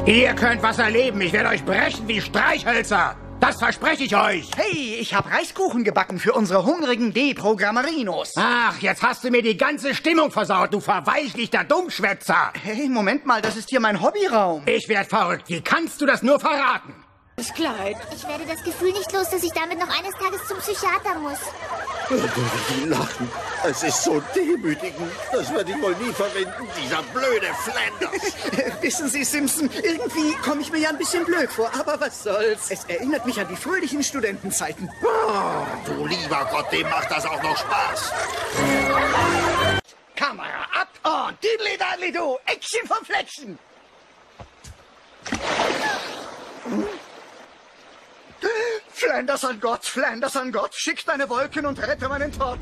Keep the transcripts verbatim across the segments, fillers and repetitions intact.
Ihr könnt was erleben. Ich werde euch brechen wie Streichhölzer. Das verspreche ich euch. Hey, ich habe Reiskuchen gebacken für unsere hungrigen Deprogrammerinos. Ach, jetzt hast du mir die ganze Stimmung versaut, du verweichlichter Dummschwätzer. Hey, Moment mal, das ist hier mein Hobbyraum. Ich werd verrückt. Wie kannst du das nur verraten? Das Kleid. Ich werde das Gefühl nicht los, dass ich damit noch eines Tages zum Psychiater muss. Die lachen. Es ist so demütigend. Das werde ich wohl nie verwenden, dieser blöde Flanders. Wissen Sie, Simpson, irgendwie komme ich mir ja ein bisschen blöd vor, aber was soll's. Es erinnert mich an die fröhlichen Studentenzeiten. Oh, du lieber Gott, dem macht das auch noch Spaß. Kamera ab und diddly daddly do, Action vom Fletchen. Flanders an Gott, Flanders an Gott, schick deine Wolken und rette meinen Todd.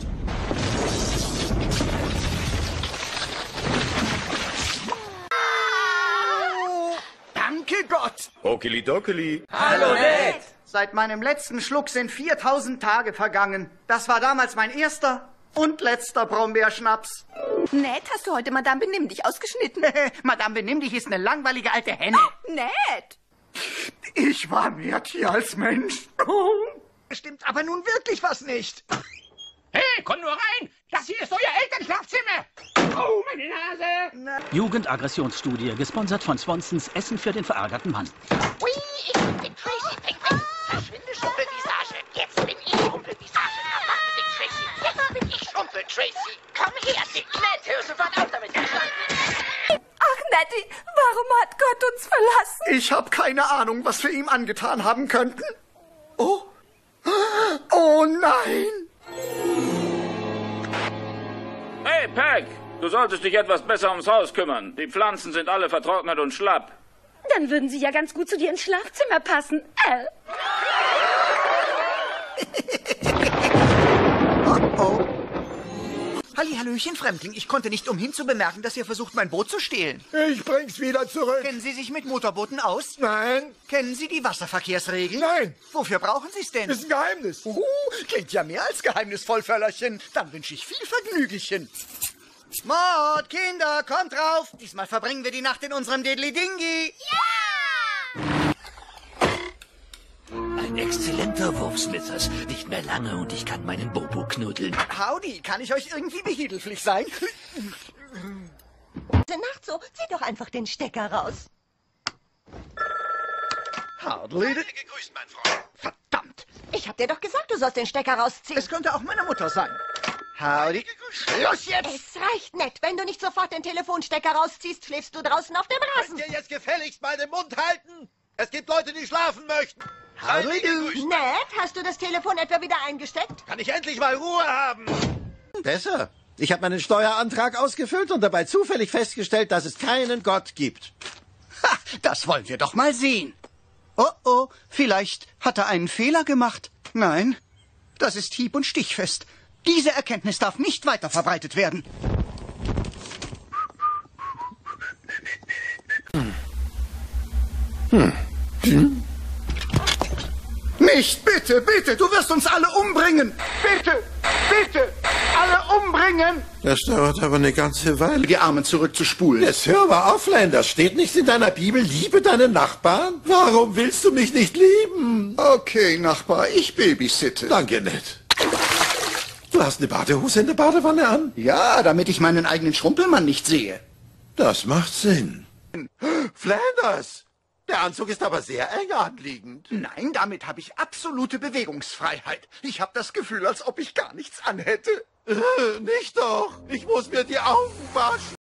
Danke Gott. Okili-dokili. Hallo, Ned. Seit meinem letzten Schluck sind viertausend Tage vergangen. Das war damals mein erster und letzter Brombeerschnaps. Ned, hast du heute Madame Benimm dich ausgeschnitten? Madame Benimm dich ist eine langweilige alte Henne. Oh, Ned! Ich war mehr Tier als Mensch. Stimmt aber nun wirklich was nicht. Hey, komm nur rein. Das hier ist euer Elternschlafzimmer. Oh, meine Nase. Jugendaggressionsstudie, gesponsert von Swansons Essen für den verärgerten Mann. Ui, ich bin den Tracy. Peng, peng. Verschwinde, Schrumpelvisage. Jetzt bin ich Schrumpelvisage. Mach den Tracy. Jetzt bin ich Schrumpel-Tracy. Komm her, Dick. Ned, hör sofort auf damit. Ach, Nettie, warum hat Gott uns verlassen? Ich habe keine Ahnung, was wir ihm angetan haben könnten. Oh. Oh nein. Hey, Peg, du solltest dich etwas besser ums Haus kümmern. Die Pflanzen sind alle vertrocknet und schlapp. Dann würden sie ja ganz gut zu dir ins Schlafzimmer passen. Äh. Oh, oh. Hallihallöchen, Fremdling. Ich konnte nicht umhin zu bemerken, dass ihr versucht, mein Boot zu stehlen. Ich bring's wieder zurück. Kennen Sie sich mit Motorbooten aus? Nein. Kennen Sie die Wasserverkehrsregeln? Nein. Wofür brauchen Sie es denn? Das ist ein Geheimnis. Uh, klingt ja mehr als geheimnisvoll, Völlerchen. Dann wünsche ich viel Vergnügelchen. Mord, Kinder, kommt drauf. Diesmal verbringen wir die Nacht in unserem Diddly-Dingy. Ein exzellenter Wurf, Smithers. Nicht mehr lange und ich kann meinen Bobo knuddeln. Howdy, kann ich euch irgendwie behilflich sein? Gute Nacht so. Zieh doch einfach den Stecker raus. Hardly. Gegrüßt, mein Freund. Verdammt. Ich hab dir doch gesagt, du sollst den Stecker rausziehen. Es könnte auch meine Mutter sein. Howdy. Schluss jetzt. Es reicht nicht. Wenn du nicht sofort den Telefonstecker rausziehst, schläfst du draußen auf dem Rasen. Könnt ihr jetzt gefälligst mal den Mund halten? Es gibt Leute, die schlafen möchten. Howdy do. Ned, hast du das Telefon etwa wieder eingesteckt? Kann ich endlich mal Ruhe haben? Besser. Ich habe meinen Steuerantrag ausgefüllt und dabei zufällig festgestellt, dass es keinen Gott gibt. Ha, das wollen wir doch mal sehen. Oh oh, vielleicht hat er einen Fehler gemacht. Nein, das ist hieb- und stichfest. Diese Erkenntnis darf nicht weiter verbreitet werden. Hm. Hm? Nicht, bitte, bitte, du wirst uns alle umbringen. Bitte, bitte, alle umbringen. Das dauert aber eine ganze Weile. Die Armen zurückzuspulen. Jetzt hör mal auf, Flanders. Steht nicht in deiner Bibel, liebe deine Nachbarn? Warum willst du mich nicht lieben? Okay, Nachbar, ich babysitte. Danke, Ned. Du hast eine Badehose in der Badewanne an? Ja, damit ich meinen eigenen Schrumpelmann nicht sehe. Das macht Sinn. Flanders! Der Anzug ist aber sehr eng anliegend. Nein, damit habe ich absolute Bewegungsfreiheit. Ich habe das Gefühl, als ob ich gar nichts anhätte. Äh, nicht doch. Ich muss mir die Augen waschen.